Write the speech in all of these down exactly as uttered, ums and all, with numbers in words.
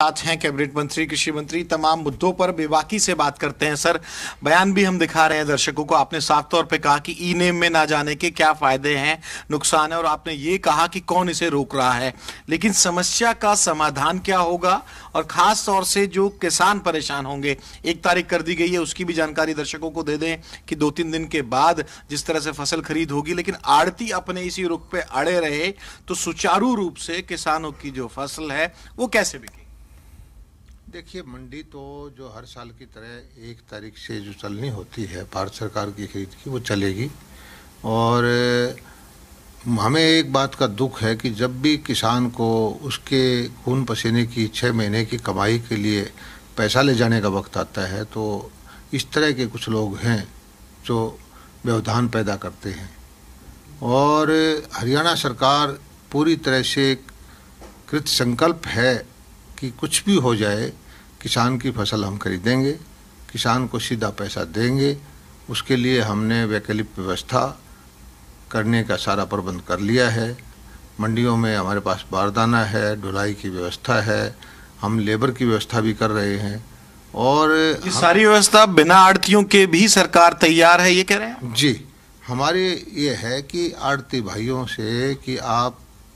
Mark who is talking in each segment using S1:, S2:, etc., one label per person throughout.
S1: साथ हैं कैबिनेट मंत्री, कृषि मंत्री। तमाम मुद्दों पर बेबाकी से बात करते हैं। सर, बयान भी हम दिखा रहे हैं दर्शकों को। आपने साफ तौर पे कहा कि ई नेम में ना जाने के क्या फायदे हैं, नुकसान है, और आपने ये कहा कि कौन इसे रोक रहा है। लेकिन समस्या का समाधान क्या होगा, और खास तौर से जो किसान परेशान होंगे, एक तारीख कर दी गई है, उसकी भी जानकारी दर्शकों को दे दें कि दो तीन दिन के बाद जिस तरह से फसल खरीद होगी, लेकिन आड़ती अपने इसी रुख पे अड़े रहे तो सुचारू रूप से किसानों की जो फसल है वो कैसे बिके?
S2: देखिए, मंडी तो जो हर साल की तरह एक तारीख से जो चलनी होती है भारत सरकार की खरीद की, वो चलेगी। और हमें एक बात का दुख है कि जब भी किसान को उसके खून पसीने की छः महीने की कमाई के लिए पैसा ले जाने का वक्त आता है, तो इस तरह के कुछ लोग हैं जो व्यवधान पैदा करते हैं। और हरियाणा सरकार पूरी तरह से कृत संकल्प है कि कुछ भी हो जाए, किसान की फसल हम खरीदेंगे, किसान को सीधा पैसा देंगे। उसके लिए हमने वैकल्पिक व्यवस्था करने का सारा प्रबंध कर लिया है। मंडियों में हमारे पास बारदाना है, ढुलाई की व्यवस्था है, हम लेबर की व्यवस्था भी कर रहे हैं। और
S1: ये सारी व्यवस्था बिना आड़तियों के भी सरकार तैयार है, ये कह रहे हैं?
S2: जी, हमारे ये है कि आड़ती भाइयों से कि आप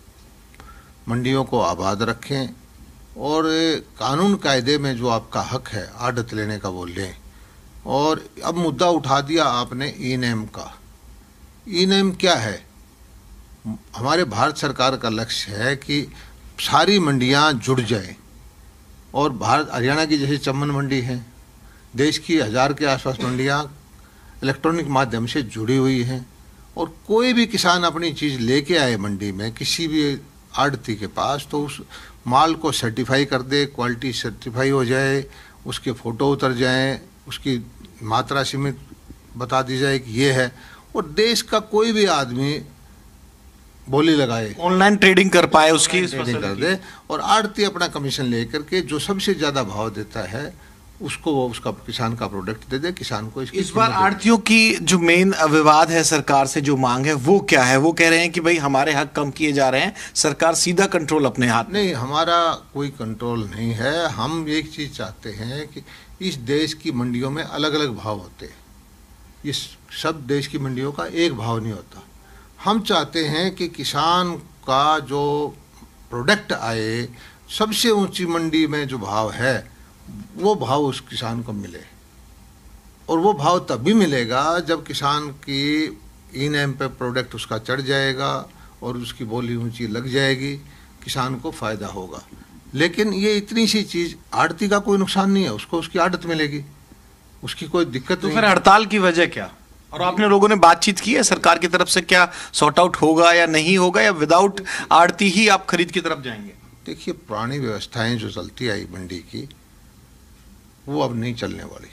S2: मंडियों को आबाद रखें और कानून कायदे में जो आपका हक है आड़त लेने का वो लें। और अब मुद्दा उठा दिया आपने ई नेम का। ई नेम क्या है? हमारे भारत सरकार का लक्ष्य है कि सारी मंडियां जुड़ जाएं। और भारत हरियाणा की जैसे चम्बन मंडी है, देश की हज़ार के आसपास मंडियां इलेक्ट्रॉनिक माध्यम से जुड़ी हुई हैं। और कोई भी किसान अपनी चीज़ लेके आए मंडी में किसी भी आड़ती के पास, तो उस माल को सर्टिफाई कर दे, क्वालिटी सर्टिफाई हो जाए, उसके फ़ोटो उतर जाएं, उसकी मात्रा सीमित बता दी जाए कि ये है, और देश का कोई भी आदमी बोली लगाए,
S1: ऑनलाइन ट्रेडिंग कर पाए, उसकी
S2: ट्रेडिंग कर दे, और आड़ती अपना कमीशन लेकर के जो सबसे ज़्यादा भाव देता है उसको वो उसका किसान का प्रोडक्ट दे दे। किसान को
S1: इस बार आड़तियों की जो मेन विवाद है, सरकार से जो मांग है वो क्या है? वो कह रहे हैं कि भाई हमारे हक कम किए जा रहे हैं, सरकार सीधा कंट्रोल अपने हाथ।
S2: नहीं, हमारा कोई कंट्रोल नहीं है। हम एक चीज़ चाहते हैं कि इस देश की मंडियों में अलग अलग भाव होते हैं। इस सब देश की मंडियों का एक भाव नहीं होता। हम चाहते हैं कि किसान का जो प्रोडक्ट आए, सबसे ऊंची मंडी में जो भाव है वो भाव उस किसान को मिले। और वो भाव तभी मिलेगा जब किसान की ई नेम पे प्रोडक्ट उसका चढ़ जाएगा और उसकी बोली ऊंची लग जाएगी, किसान को फ़ायदा होगा। लेकिन ये इतनी सी चीज़, आड़ती का कोई नुकसान नहीं है, उसको उसकी आड़त मिलेगी, उसकी कोई दिक्कत
S1: तो
S2: नहीं।
S1: फिर हड़ताल की वजह क्या? और आपने लोगों ने बातचीत की है सरकार की तरफ से, क्या सॉर्ट आउट होगा या नहीं होगा, या विदाउट आड़ती ही आप खरीद की तरफ जाएंगे?
S2: देखिए, पुरानी व्यवस्थाएं जो चलती आई मंडी की, वो अब नहीं चलने वाली।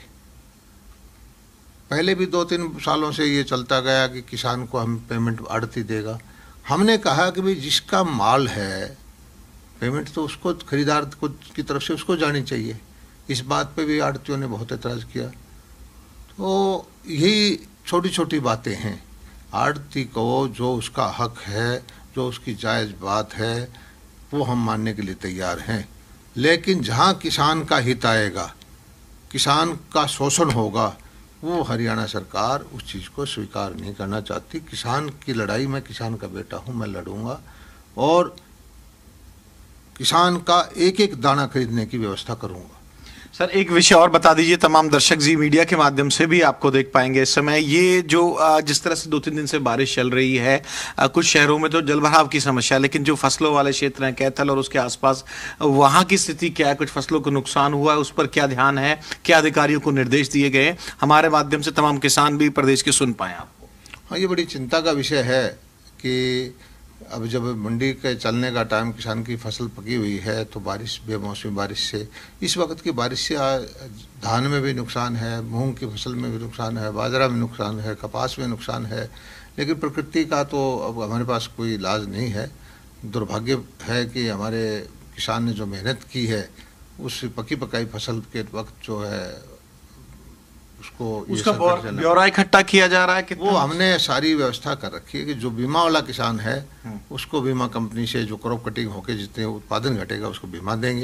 S2: पहले भी दो तीन सालों से ये चलता गया कि किसान को हम पेमेंट आड़ती देगा। हमने कहा कि भाई जिसका माल है, पेमेंट तो उसको, खरीदार को की तरफ से उसको जानी चाहिए। इस बात पे भी आड़तियों ने बहुत एतराज़ किया। तो यही छोटी छोटी बातें हैं। आड़ती को जो उसका हक है, जो उसकी जायज़ बात है, वो हम मानने के लिए तैयार हैं। लेकिन जहाँ किसान का हित आएगा, किसान का शोषण होगा, वो हरियाणा सरकार उस चीज़ को स्वीकार नहीं करना चाहती। किसान की लड़ाई, मैं किसान का बेटा हूँ, मैं लड़ूंगा और किसान का एक एक दाना खरीदने की व्यवस्था करूंगा।
S1: सर, एक विषय और बता दीजिए, तमाम दर्शक जी मीडिया के माध्यम से भी आपको देख पाएंगे इस समय। ये जो जिस तरह से दो तीन दिन से बारिश चल रही है, कुछ शहरों में तो जलभराव की समस्या, लेकिन जो फसलों वाले क्षेत्र हैं, कैथल और उसके आसपास, वहाँ की स्थिति क्या है? कुछ फसलों को नुकसान हुआ है, उस पर क्या ध्यान है, क्या अधिकारियों को निर्देश दिए गए? हमारे माध्यम से तमाम किसान भी प्रदेश के सुन पाए आपको।
S2: हाँ, ये बड़ी चिंता का विषय है कि अब जब मंडी के चलने का टाइम, किसान की फसल पकी हुई है, तो बारिश, बेमौसमी बारिश से, इस वक्त की बारिश से धान में भी नुकसान है, मूंग की फसल में भी नुकसान है, बाजरा में नुकसान है, कपास में नुकसान है। लेकिन प्रकृति का तो अब हमारे पास कोई इलाज नहीं है। दुर्भाग्य है कि हमारे किसान ने जो मेहनत की है, उस पकी पकाई फसल के वक्त जो है उसको
S1: उसका ब्यौरा इकट्ठा किया जा रहा है कि
S2: वो हमने सारी व्यवस्था कर रखी है कि जो बीमा वाला किसान है उसको बीमा कंपनी से जो क्रॉप कटिंग होकर जितने उत्पादन घटेगा उसको बीमा देंगे।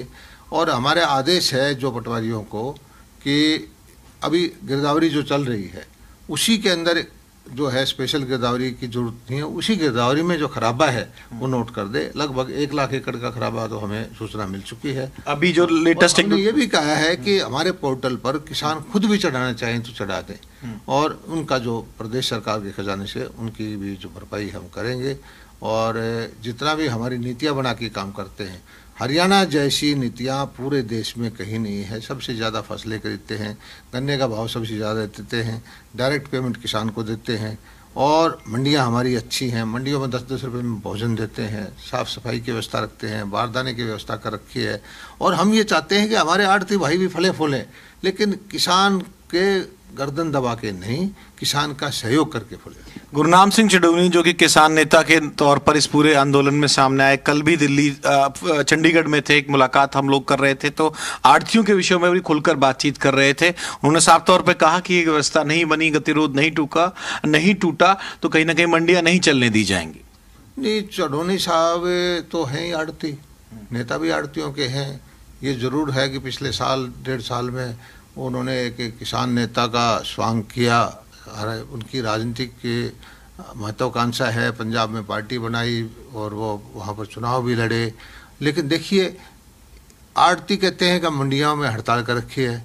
S2: और हमारे आदेश है जो पटवारियों को कि अभी गिरदावरी जो चल रही है उसी के अंदर जो है स्पेशल गिरदावरी की जरूरत नहीं है, उसी गिरदावरी में जो खराबा है वो नोट कर दे। लगभग एक लाख एकड़ का खराबा तो हमें सूचना मिल चुकी है।
S1: अभी जो लेटेस्ट
S2: हमने ये भी कहा है कि हमारे पोर्टल पर किसान खुद भी चढ़ाना चाहें तो चढ़ा दें और उनका जो प्रदेश सरकार के खजाने से उनकी भी जो भरपाई हम करेंगे। और जितना भी हमारी नीतियाँ बना के काम करते हैं, हरियाणा जैसी नीतियाँ पूरे देश में कहीं नहीं है। सबसे ज़्यादा फसलें खरीदते हैं, गन्ने का भाव सबसे ज़्यादा देते हैं, डायरेक्ट पेमेंट किसान को देते हैं और मंडियाँ हमारी अच्छी हैं। मंडियों में दस दस रुपये में भोजन देते हैं, साफ़ सफाई की व्यवस्था रखते हैं, बारदाने की व्यवस्था कर रखी है। और हम ये चाहते हैं कि हमारे आड़ती भाई भी फले फूलें, लेकिन किसान के गर्दन दबा के नहीं, किसान का सहयोग करके फूले।
S1: गुरनाम सिंह चडूनी जो कि किसान नेता के तौर पर इस पूरे आंदोलन में सामने आए, कल भी दिल्ली चंडीगढ़ में थे, एक मुलाकात हम लोग कर रहे थे तो आड़तियों के विषय में भी खुलकर बातचीत कर रहे थे। उन्होंने साफ तौर पे कहा कि ये व्यवस्था नहीं बनी, गतिरोध नहीं टूका नहीं टूटा तो कहीं ना कहीं मंडियां नहीं चलने दी जाएंगी।
S2: नहीं, चडूनी साहब तो हैं ही आड़ती, नेता भी आड़तियों के हैं। ये जरूर है कि पिछले साल डेढ़ साल में उन्होंने एक किसान नेता का स्वांग किया। उनकी राजनीतिक महत्वाकांक्षा है, पंजाब में पार्टी बनाई और वो वहाँ पर चुनाव भी लड़े। लेकिन देखिए, आड़ती कहते हैं कि मंडियों में हड़ताल कर रखी है।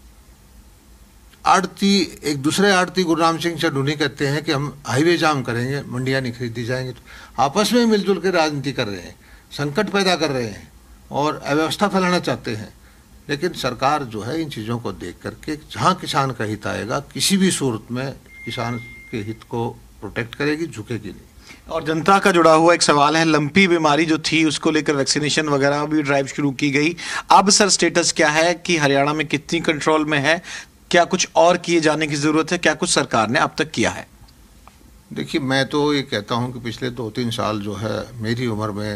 S2: आड़ती एक दूसरे आड़ती गुरनाम सिंह चडूनी कहते हैं कि हम हाईवे जाम करेंगे, मंडियाँ नहीं खरीदी जाएंगी। तो आपस में मिलजुल कर राजनीति कर रहे हैं, संकट पैदा कर रहे हैं और अव्यवस्था फैलाना चाहते हैं। लेकिन सरकार जो है इन चीज़ों को देख करके जहाँ किसान का हित आएगा, किसी भी सूरत में किसान के हित को प्रोटेक्ट करेगी, झुकेगी नहीं।
S1: और जनता का जुड़ा हुआ एक सवाल है, लंपी बीमारी जो थी उसको लेकर वैक्सीनेशन वगैरह भी ड्राइव शुरू की गई। अब सर स्टेटस क्या है कि हरियाणा में कितनी कंट्रोल में है, क्या कुछ और किए जाने की जरूरत है, क्या कुछ सरकार ने अब तक किया है?
S2: देखिए, मैं तो ये कहता हूँ कि पिछले दो तीन साल जो है मेरी उम्र में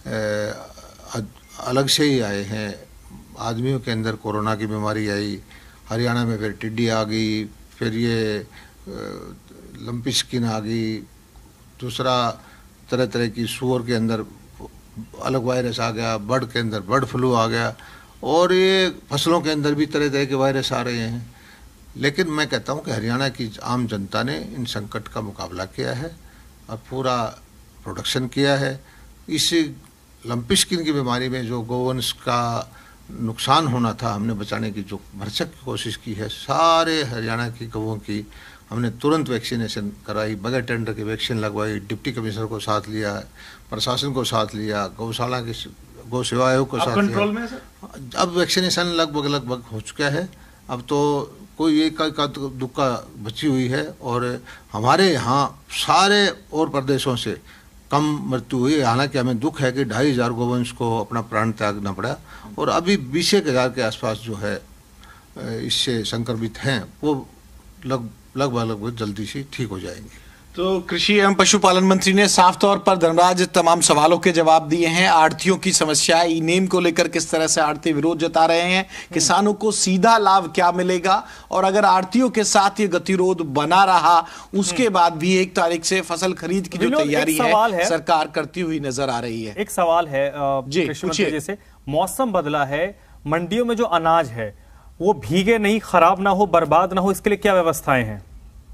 S2: अलग से ही आए हैं। आदमियों के अंदर कोरोना की बीमारी आई, हरियाणा में फिर टिड्डी आ गई, फिर ये लंपी स्किन आ गई, दूसरा तरह तरह की सूअर के अंदर अलग वायरस आ गया, बर्ड के अंदर बर्ड फ्लू आ गया और ये फसलों के अंदर भी तरह तरह के वायरस आ रहे हैं। लेकिन मैं कहता हूँ कि हरियाणा की आम जनता ने इन संकट का मुकाबला किया है और पूरा प्रोडक्शन किया है। इस लंपी स्किन की बीमारी में जो गोवंश का नुकसान होना था, हमने बचाने की जो भरसक कोशिश की है, सारे हरियाणा की गौओं की हमने तुरंत वैक्सीनेशन कराई, बगैर टेंडर की वैक्सीन लगवाई, डिप्टी कमिश्नर को साथ लिया, प्रशासन को साथ लिया, गौशाला के गौ सेवा आयोग को साथ लिया। में सर? अब वैक्सीनेशन लगभग लगभग हो चुका है। अब तो कोई एक का दुक्का बची हुई है और हमारे यहाँ सारे और प्रदेशों से कम मृत्यु हुई। हालांकि हमें दुख है कि ढाई हजार गोवंश को अपना प्राण त्यागना पड़ा और अभी बीस एक हजार के आसपास जो है इससे संक्रमित हैं, वो लग लगभग लगभग जल्दी से ठीक हो जाएंगे।
S1: तो कृषि एवं पशुपालन मंत्री ने साफ तौर पर धनराज तमाम सवालों के जवाब दिए हैं। आड़तियों की समस्या, ई नेम को लेकर किस तरह से आड़ती विरोध जता रहे हैं, किसानों को सीधा लाभ क्या मिलेगा और अगर आड़तियों के साथ ये गतिरोध बना रहा उसके बाद भी एक तारीख से फसल खरीद की जो तैयारी है, है सरकार करती हुई नजर आ रही है।
S3: एक सवाल है कृषि मंत्री, जैसे मौसम बदला है, मंडियों में जो अनाज है वो भीगे नहीं, खराब ना हो, बर्बाद ना हो, इसके लिए क्या व्यवस्थाएं हैं?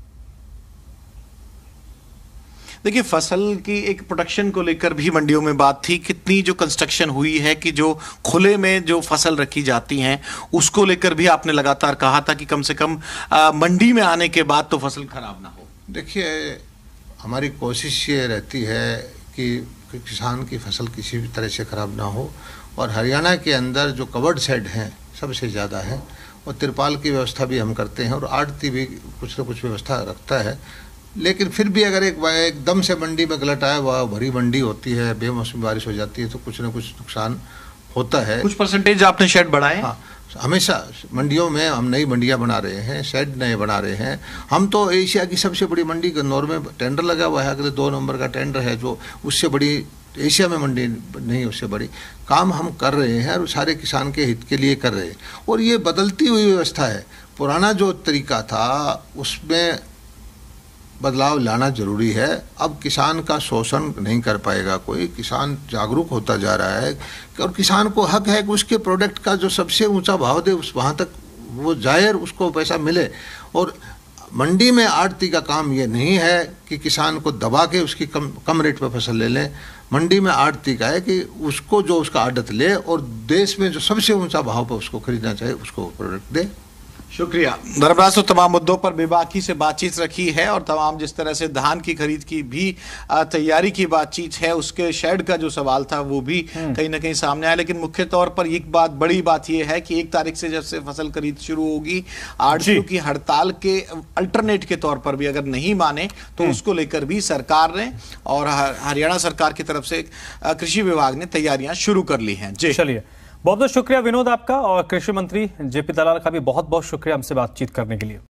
S1: देखिए, फसल की एक प्रोडक्शन को लेकर भी मंडियों में बात थी। कितनी जो कंस्ट्रक्शन हुई है कि जो खुले में जो फसल रखी जाती हैं उसको लेकर भी आपने लगातार कहा था कि कम से कम आ, मंडी में आने के बाद तो फसल खराब ना हो।
S2: देखिए, हमारी कोशिश ये रहती है कि किसान की फसल किसी भी तरह से खराब ना हो और हरियाणा के अंदर जो कवर्ड शेड हैं सबसे ज़्यादा है और तिरपाल की व्यवस्था भी हम करते हैं और आड़ती भी कुछ न कुछ व्यवस्था रखता है। लेकिन फिर भी अगर एक एकदम से मंडी में गलत आए, वह भरी मंडी होती है, बेमौसमी बारिश हो जाती है तो कुछ ना कुछ नुकसान होता है।
S1: कुछ परसेंटेज आपने शेड बढ़ाए?
S2: हाँ, हमेशा मंडियों में हम नई मंडियां बना रहे हैं, शेड नए बना रहे हैं। हम तो एशिया की सबसे बड़ी मंडी गन्नौर में टेंडर लगा हुआ है, अगले दो नंबर का टेंडर है, जो उससे बड़ी एशिया में मंडी नहीं, उससे बड़ी काम हम कर रहे हैं और सारे किसान के हित के लिए कर रहे हैं। और ये बदलती हुई व्यवस्था है। पुराना जो तरीका था उसमें बदलाव लाना जरूरी है। अब किसान का शोषण नहीं कर पाएगा कोई, किसान जागरूक होता जा रहा है और किसान को हक है कि उसके प्रोडक्ट का जो सबसे ऊंचा भाव दे उस वहाँ तक वो जाए और उसको पैसा मिले। और मंडी में आड़ती का काम ये नहीं है कि किसान को दबा के उसकी कम कम रेट पर फसल ले लें। मंडी में आड़ती का है कि उसको जो उसका आड़त ले और देश में जो सबसे ऊंचा भाव पर उसको खरीदना चाहिए उसको प्रोडक्ट दे।
S1: शुक्रिया। धर्मराज तो तमाम मुद्दों पर बेबाकी से बातचीत रखी है और तमाम जिस तरह से धान की खरीद की भी तैयारी की बातचीत है, उसके शेड का जो सवाल था वो भी कहीं ना कहीं सामने आया। लेकिन मुख्य तौर पर एक बात, बड़ी बात ये है कि एक तारीख से जब से फसल खरीद शुरू होगी, आड़तियों की हड़ताल के अल्टरनेट के तौर पर भी अगर नहीं माने तो उसको लेकर भी सरकार ने और हरियाणा सरकार की तरफ से कृषि विभाग ने तैयारियां शुरू कर ली हैं। जी
S3: चलिए, बहुत बहुत शुक्रिया विनोद आपका, और कृषि मंत्री जेपी दलाल का भी बहुत बहुत शुक्रिया हमसे बातचीत करने के लिए।